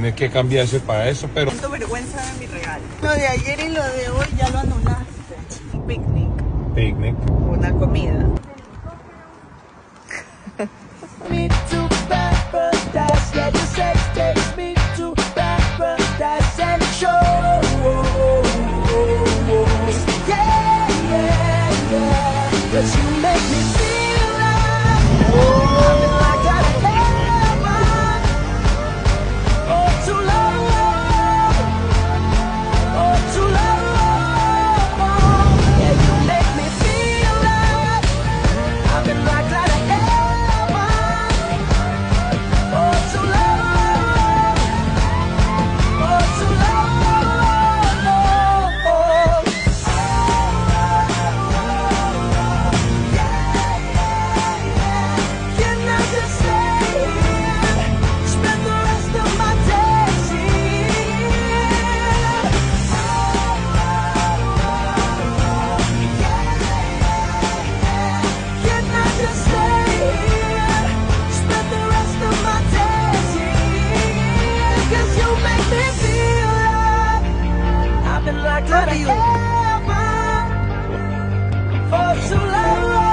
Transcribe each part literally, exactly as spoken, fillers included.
Tiene que cambiarse para eso, pero... Siento vergüenza de mi regalo. Lo de ayer y lo de hoy ya lo anulaste. Picnic. Picnic. Una comida. Me to paradise, yeah, your sex takes me to paradise and show. Yeah, yeah, yeah, 'cause you make me feel like I'm in like a heaven. Oh, to love, oh, to love. Yeah, you make me feel like I'm in like a heaven.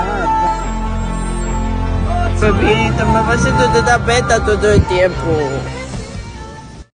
Bebita, me va haciendo de tapeta todo el tiempo.